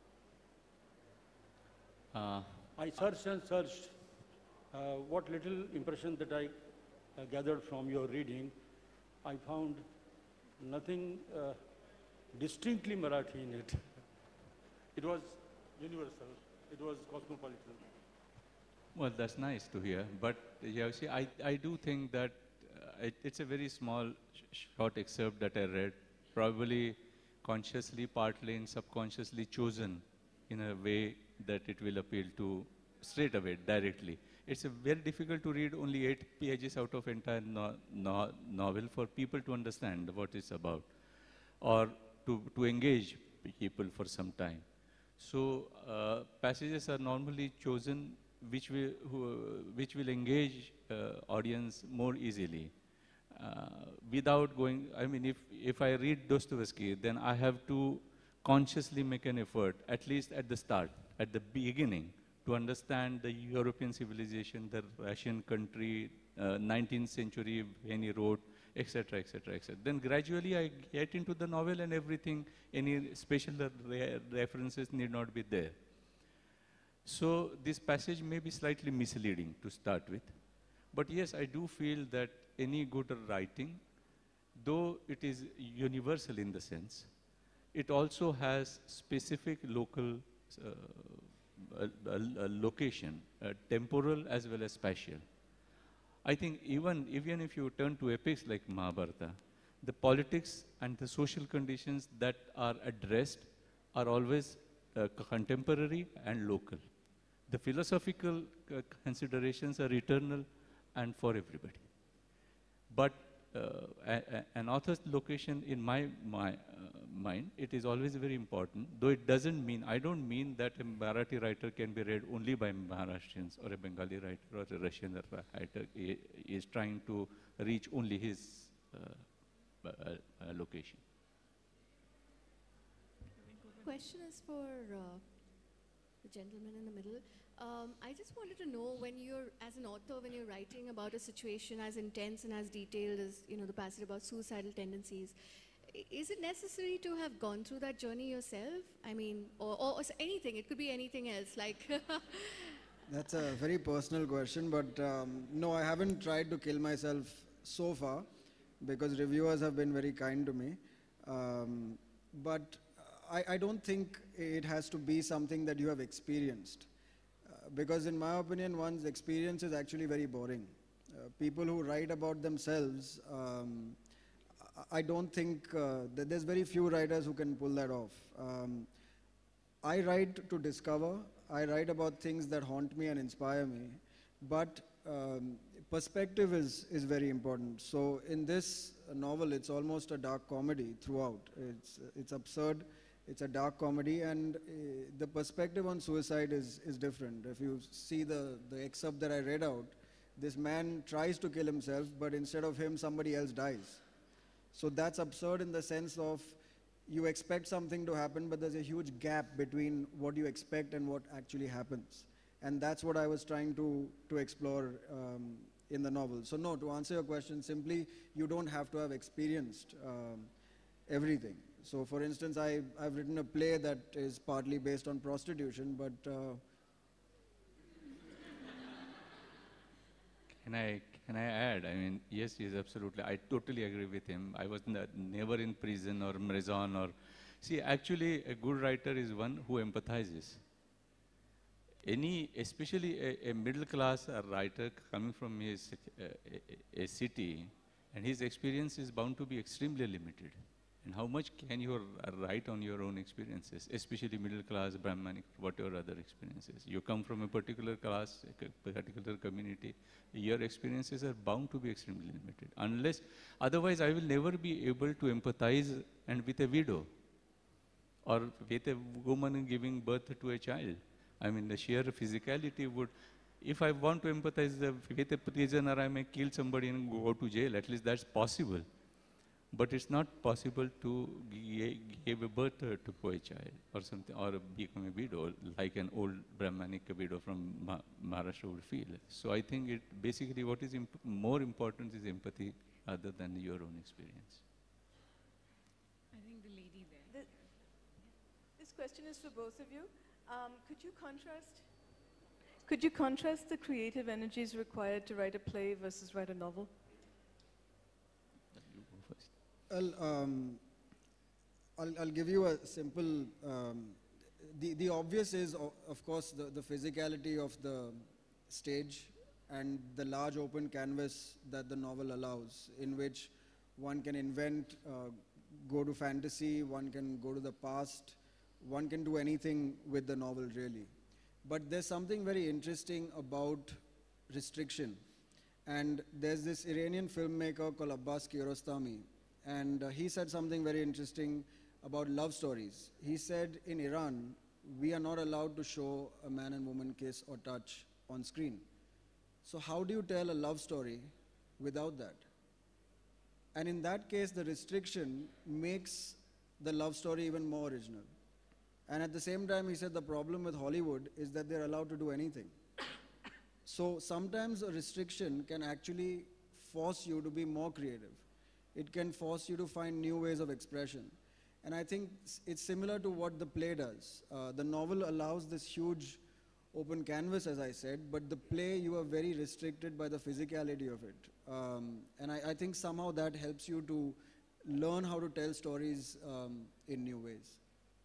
Uh, I searched and searched. Uh, what little impression that I uh, gathered from your reading, I found nothing uh, distinctly Marathi in it. It was universal. It was cosmopolitan. Well, that's nice to hear. But yeah, see, I, I do think that uh, it, it's a very small, sh- short excerpt that I read, probably consciously, partly, and subconsciously chosen in a way that it will appeal to straight away, directly. It's a very difficult to read only eight pages out of entire no, no, novel for people to understand what it's about, or to, to engage people for some time. So uh, passages are normally chosen which will, who, which will engage uh, audience more easily. Uh, without going, I mean, if, if I read Dostoevsky, then I have to consciously make an effort, at least at the start, at the beginning, to understand the European civilization, the Russian country, uh, nineteenth century when he wrote, et cetera, et cetera, et cetera. Then gradually I get into the novel and everything, any special re references need not be there. So this passage may be slightly misleading to start with. But yes, I do feel that any good writing, though it is universal in the sense, it also has specific local uh, a, a, a location, uh, temporal as well as spatial. I think even, even if you turn to epics like Mahabharata, the politics and the social conditions that are addressed are always uh, contemporary and local. The philosophical uh, considerations are eternal and for everybody. But uh, a, a, an author's location, in my, my uh, mind, it is always very important, though it doesn't mean, I don't mean that a Marathi writer can be read only by Maharashtrians, or a Bengali writer or a Russian writer he is trying to reach only his uh, uh, uh, location. Question is for uh, the gentleman in the middle. Um, I just wanted to know, when you're, as an author, when you're writing about a situation as intense and as detailed as, you know, the passage about suicidal tendencies, i- is it necessary to have gone through that journey yourself? I mean, or, or, or anything, it could be anything else, like... That's a very personal question, but um, no, I haven't tried to kill myself so far because reviewers have been very kind to me. Um, but I, I don't think it has to be something that you have experienced. Uh, because in my opinion, one's experience is actually very boring. Uh, people who write about themselves, um, I I don't think uh, that there's very few writers who can pull that off. Um, I write to discover. I write about things that haunt me and inspire me. But um, perspective is, is very important. So in this novel, it's almost a dark comedy throughout. It's, it's absurd. It's a dark comedy. And uh, the perspective on suicide is, is different. If you see the, the excerpt that I read out, this man tries to kill himself, but instead of him, somebody else dies. So that's absurd in the sense of you expect something to happen, but there's a huge gap between what you expect and what actually happens. And that's what I was trying to, to explore um, in the novel. So no, to answer your question, simply you don't have to have experienced um, everything. So for instance, I, I've written a play that is partly based on prostitution, but uh, Can I, can I add? I mean, yes, he is absolutely, I totally agree with him. I was n- never in prison or prison or, see, actually a good writer is one who empathizes. any, especially a, a middle class uh, writer coming from a, cit- uh, a, a city, and his experience is bound to be extremely limited. And how much can you r- write on your own experiences, especially middle class, Brahmanic, whatever other experiences? You come from a particular class, a c- particular community, your experiences are bound to be extremely limited. Unless, otherwise I will never be able to empathize and with a widow or with a woman giving birth to a child. I mean, the sheer physicality would, if I want to empathize the- with a prisoner, I may kill somebody and go to jail. At least that's possible. But it's not possible to gi- give a birth to to a child or something, or become a widow, like an old Brahmanic widow from Ma- Maharashtra would feel. So I think it basically what is imp- more important is empathy other than your own experience. I think the lady there. The, this question is for both of you. Um, could you contrast? Could you contrast the creative energies required to write a play versus write a novel? You go first. Well, um, I'll, I'll give you a simple. Um, the, the obvious is, o- of course, the, the physicality of the stage and the large open canvas that the novel allows, in which one can invent, uh, go to fantasy, one can go to the past, one can do anything with the novel, really. But there's something very interesting about restriction. And there's this Iranian filmmaker called Abbas Kiarostami, and uh, he said something very interesting about love stories. He said in Iran, we are not allowed to show a man and woman kiss or touch on screen. So how do you tell a love story without that? And in that case, the restriction makes the love story even more original. And at the same time, he said the problem with Hollywood is that they're allowed to do anything. So sometimes a restriction can actually force you to be more creative. It can force you to find new ways of expression. And I think s- it's similar to what the play does. Uh, the novel allows this huge open canvas, as I said, but the play, you are very restricted by the physicality of it. Um, and I, I think somehow that helps you to learn how to tell stories um, in new ways.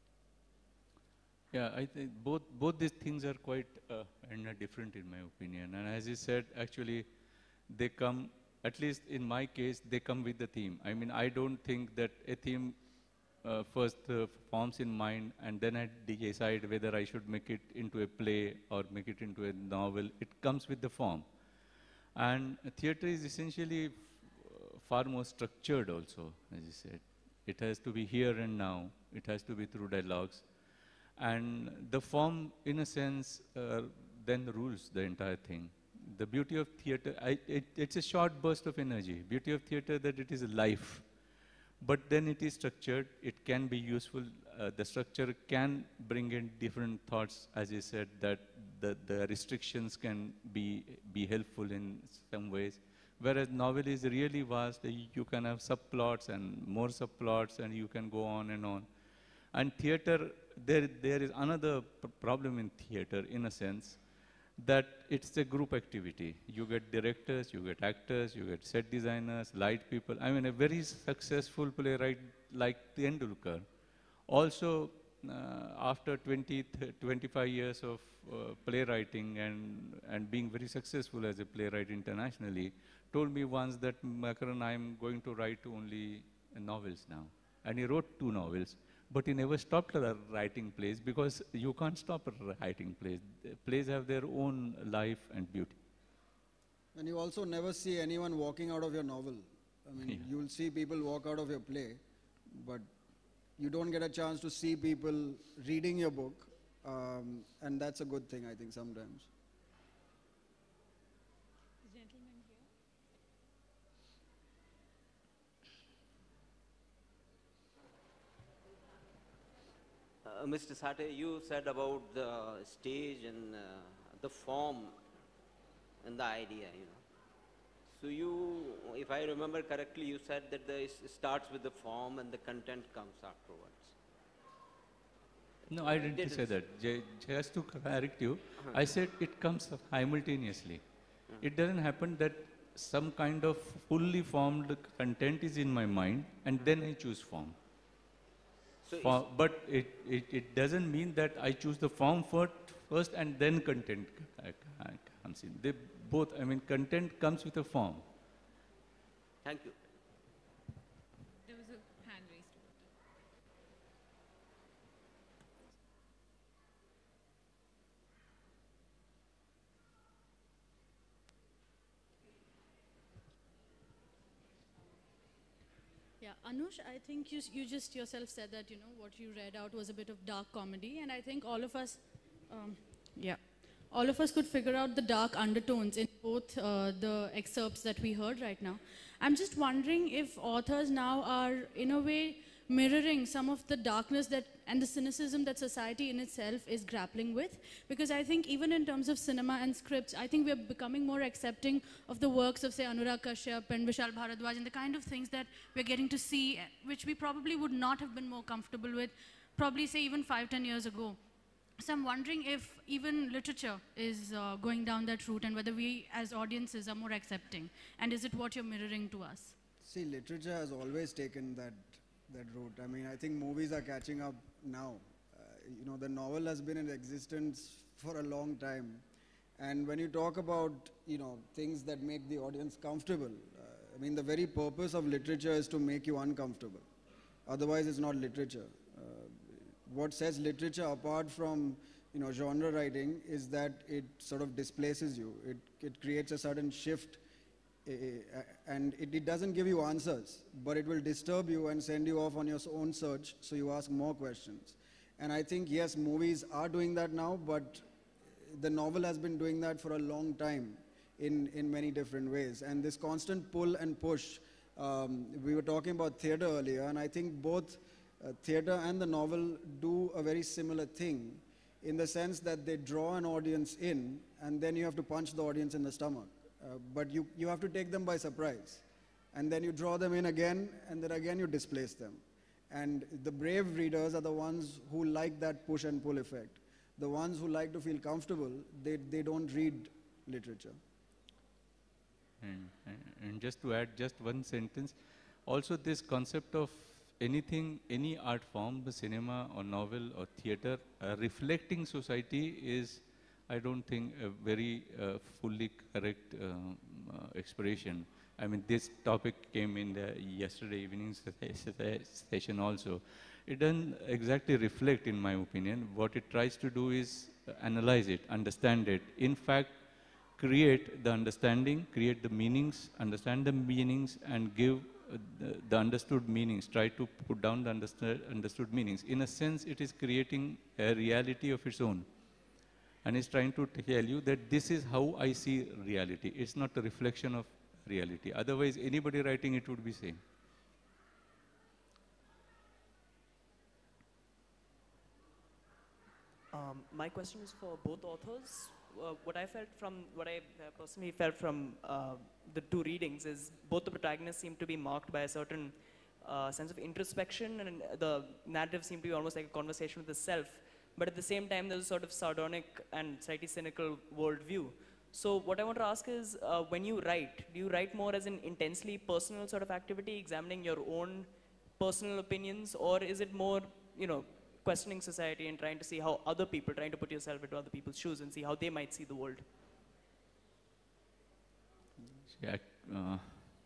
Yeah, I think both both these things are quite uh, and are different in my opinion. And as you said, actually, they come, at least in my case, they come with the theme. I mean, I don't think that a theme uh, first uh, forms in mind, and then I decide whether I should make it into a play or make it into a novel. It comes with the form. And theatre is essentially f- uh, far more structured also, as you said. It has to be here and now. It has to be through dialogues. And the form, in a sense, uh, then rules the entire thing. The beauty of theatre, I, it, it's a short burst of energy. Beauty of theatre that it is a life. But then it is structured, it can be useful. Uh, the structure can bring in different thoughts, as you said, that the, the restrictions can be, be helpful in some ways. Whereas novel is really vast, uh, you can have subplots and more subplots, and you can go on and on. And theater, there, there is another p- problem in theater, in a sense, that it's a group activity. You get directors, you get actors, you get set designers, light people. I mean, a very successful playwright like Tendulkar, also uh, after twenty, th- twenty-five years of uh, playwriting and, and being very successful as a playwright internationally, told me once that, Makaran, I'm going to write only uh, novels now. And he wrote two novels. But he never stopped uh, writing plays, because you can't stop writing plays. The plays have their own life and beauty. And you also never see anyone walking out of your novel. I mean, Yeah. you'll see people walk out of your play, but you don't get a chance to see people reading your book, um, and that's a good thing, I think, sometimes. The gentleman here. Uh, Mister Sate, you said about the stage and uh, the form and the idea, you know. So you, if I remember correctly, you said that the, it starts with the form and the content comes afterwards. No, I didn't Didn't say s- that. J- Just to correct you, I said it comes simultaneously. It doesn't happen that some kind of fully formed content is in my mind and then I choose form. So For, it's- but it, it, it doesn't mean that I choose the form first, first and then content c- c- comes in. They both, I mean, content comes with a form. Thank you. There was a hand raised. Yeah, Anush, I think you, s- you just yourself said that, you know, what you read out was a bit of dark comedy, and I think all of us, um, yeah, all of us could figure out the dark undertones in both uh, the excerpts that we heard right now. I'm just wondering if authors now are, in a way, mirroring some of the darkness that and the cynicism that society in itself is grappling with, because I think even in terms of cinema and scripts, I think we're becoming more accepting of the works of, say, Anurag Kashyap and Vishal Bharadwaj and the kind of things that we're getting to see, which we probably would not have been more comfortable with, probably, say, even five, ten years ago. So I'm wondering if even literature is uh, going down that route, and whether we as audiences are more accepting, and is it what you're mirroring to us? See, literature has always taken that, that route. I mean, I think movies are catching up now. Uh, you know, the novel has been in existence for a long time. And when you talk about, you know, things that make the audience comfortable, uh, I mean, the very purpose of literature is to make you uncomfortable. Otherwise, it's not literature. Uh, what sets literature apart from, you know, genre writing is that it sort of displaces you. It, it creates a sudden shift, uh, and it, it doesn't give you answers, but it will disturb you and send you off on your own search, so you ask more questions. And I think, yes, movies are doing that now, but the novel has been doing that for a long time in, in many different ways. And this constant pull and push, um, we were talking about theater earlier, and I think both uh, theater and the novel do a very similar thing, in the sense that they draw an audience in, and then you have to punch the audience in the stomach. Uh, but you, you have to take them by surprise. And then you draw them in again, and then again you displace them. And the brave readers are the ones who like that push and pull effect. The ones who like to feel comfortable, they, they don't read literature. And, and- and just to add just one sentence, also this concept of anything, any art form, the cinema or novel or theater, uh, reflecting society is, I don't think, a very uh, fully correct um, uh, expression. I mean, this topic came in the yesterday evening se- se- session also. It doesn't exactly reflect, in my opinion. What it tries to do is uh, analyze it, understand it. In fact, create the understanding, create the meanings, understand the meanings, and give uh, the, the understood meanings, try to put down the understood, understood meanings. In a sense, it is creating a reality of its own. And it's trying to tell you that this is how I see reality. It's not a reflection of reality. Otherwise, anybody writing it would be same. Um, my question is for both authors. Uh, what I felt from, what I uh, personally felt from uh, the two readings is both the protagonists seem to be marked by a certain uh, sense of introspection, and the narrative seemed to be almost like a conversation with the self. But at the same time, there's a sort of sardonic and slightly cynical worldview. So what I want to ask is, uh, when you write, do you write more as an intensely personal sort of activity, examining your own personal opinions, or is it more, you know, questioning society and trying to see how other people, trying to put yourself into other people's shoes and see how they might see the world? See, I, uh,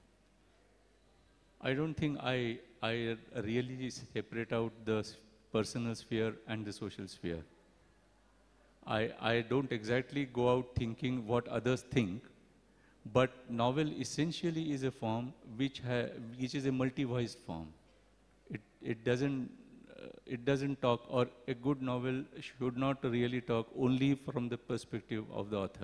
I don't think I, I really separate out the s- personal sphere and the social sphere. I, I don't exactly go out thinking what others think, but novel essentially is a form which, ha, which is a multi-voiced form. It, it doesn't uh, it doesn't talk, or a good novel should not really talk only from the perspective of the author.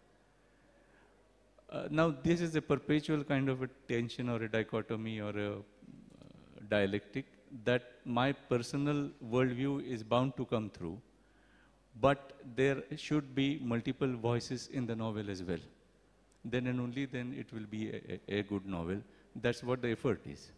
Uh, now, this is a perpetual kind of a tension or a dichotomy or a uh, dialectic that my personal worldview is bound to come through, but there should be multiple voices in the novel as well. Then and only then it will be a, a, a good novel. That's what the effort is.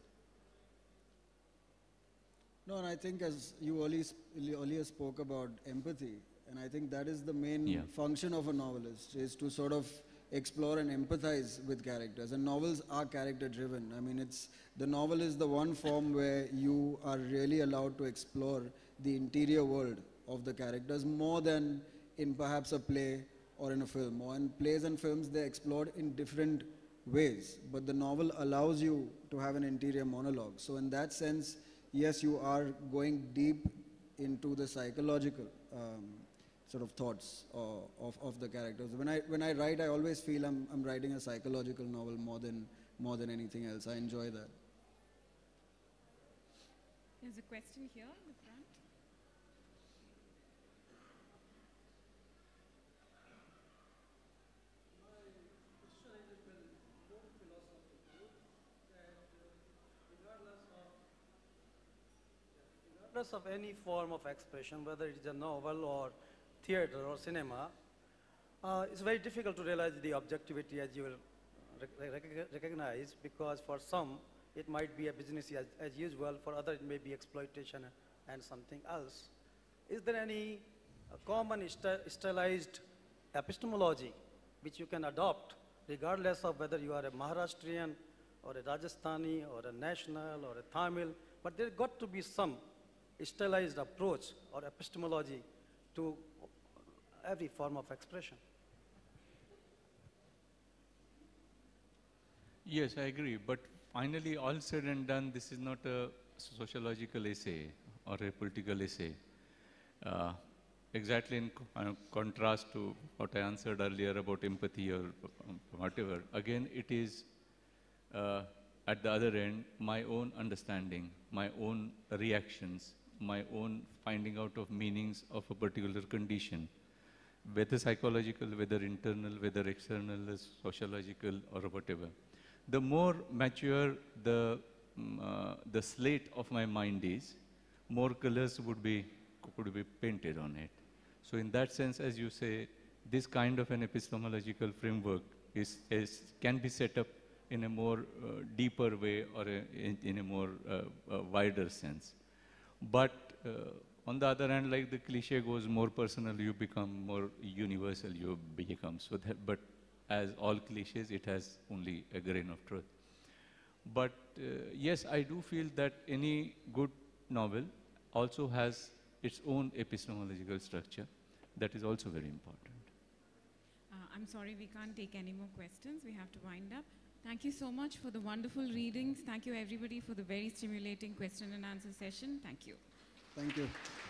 No, and I think as you early, sp- earlier spoke about empathy, and I think that is the main Yeah. function of a novelist, is to sort of explore and empathize with characters. And novels are character driven. I mean, it's, the novel is the one form where you are really allowed to explore the interior world of the characters more than in perhaps a play or in a film. Or in plays and films, they're explored in different ways. But the novel allows you to have an interior monologue. So in that sense, yes, you are going deep into the psychological um, sort of thoughts uh, of, of the characters. When I, when I write, I always feel I'm, I'm writing a psychological novel more than, more than anything else. I enjoy that. There's a question here in the front. Regardless of any form of expression, whether it is a novel or theater or cinema, uh, it's very difficult to realize the objectivity, as you will rec rec recognize, because for some it might be a business as, as usual, for others it may be exploitation and something else. Is there any uh, common st stylized epistemology which you can adopt regardless of whether you are a Maharashtrian or a Rajasthani or a national or a Tamil, but there's got to be some stylized approach or epistemology to every form of expression? Yes, I agree. But finally, all said and done, this is not a sociological essay or a political essay. Uh, exactly in co uh, contrast to what I answered earlier about empathy or um, whatever. Again, it is uh, at the other end, my own understanding, my own reactions, my own finding out of meanings of a particular condition, whether psychological, whether internal, whether external, sociological, or whatever. The more mature the, um, uh, the slate of my mind is, more colors would be, could be painted on it. So in that sense, as you say, this kind of an epistemological framework is, is, can be set up in a more uh, deeper way or a, in, in a more uh, uh, wider sense. But uh, on the other hand, like the cliche goes, more personal you become, more universal you become. So that, but as all cliches, it has only a grain of truth. But uh, yes, I do feel that any good novel also has its own epistemological structure. That is also very important. Uh, I'm sorry, we can't take any more questions. We have to wind up. Thank you so much for the wonderful readings. Thank you, everybody, for the very stimulating question and answer session. Thank you. Thank you.